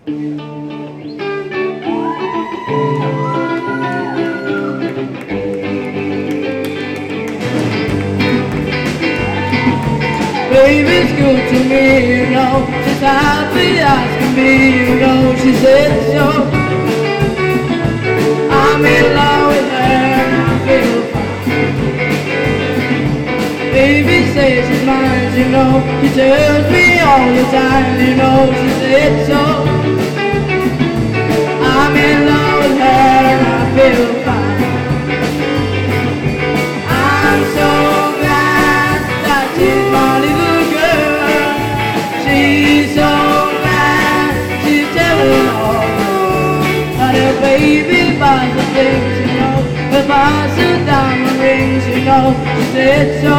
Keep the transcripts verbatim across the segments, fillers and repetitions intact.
Baby's good to me, you know. She's happy as can be, you know. She said so. I'm in love with her and I feel fine. Baby says she's mine, you know. She tells me all the time, you know. She said so. I'm in love with her and I feel fine. I'm so glad that she's my little girl. She's so glad she's telling all the world that her baby buys the things, you know. Her buys the diamond rings, you know. She said so.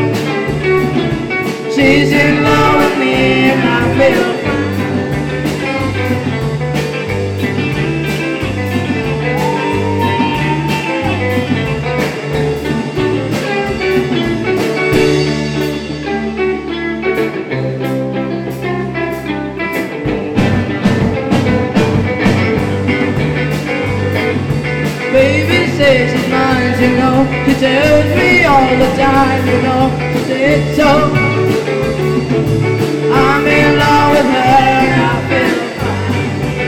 She's in love with me and I feel fine. Baby says she's mine, you know. She tells me all the time, you know. She said so. I'm in love with her and I feel fine.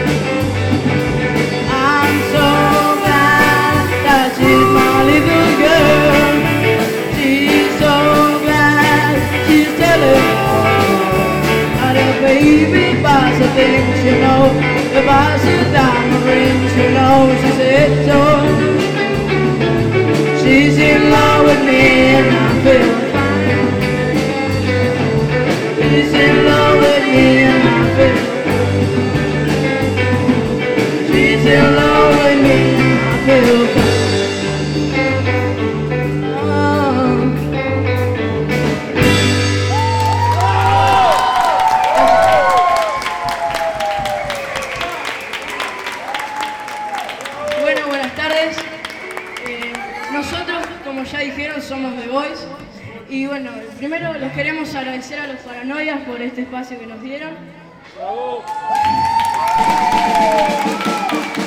I'm so glad that she's my little girl. She's so glad she's telling all the world that her baby buys the things, you know. Her buys the diamond rings, you know. She said so. She's in love with me and I feel fine. She's in love with me and I feel fine. She's in love with me and I feel fine. Bueno, buenas tardes. Eh, nosotros, como ya dijeron, somos The Boys. Y bueno, primero les queremos agradecer a los Paranoias por este espacio que nos dieron. ¡Bravo!